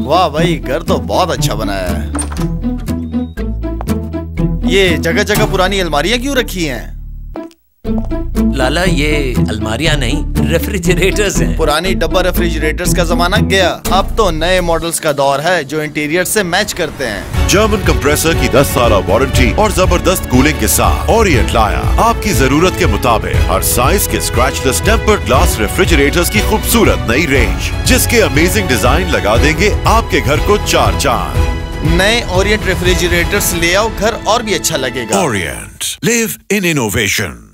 वाह भाई, घर तो बहुत अच्छा बनाया है। ये जगह जगह पुरानी अलमारियां क्यों रखी हैं? लाला, ये अलमारियां नहीं, रेफ्रिजरेटर्स हैं। पुरानी डब्बा रेफ्रिजरेटर्स का जमाना गया, अब तो नए मॉडल्स का दौर है जो इंटीरियर से मैच करते हैं। जर्मन कंप्रेसर की 10 साल वारंटी और जबरदस्त कूलिंग के साथ ओरिएंट लाया आपकी जरूरत के मुताबिक हर साइज के स्क्रैचलेस टेम्पर्ड ग्लास रेफ्रिजरेटर्स की खूबसूरत नई रेंज, जिसके अमेजिंग डिजाइन लगा देंगे आपके घर को 4 चांद। नए ओरिएंट रेफ्रिजरेटर्स ले आओ, घर और भी अच्छा लगेगा। Orient, live in innovation.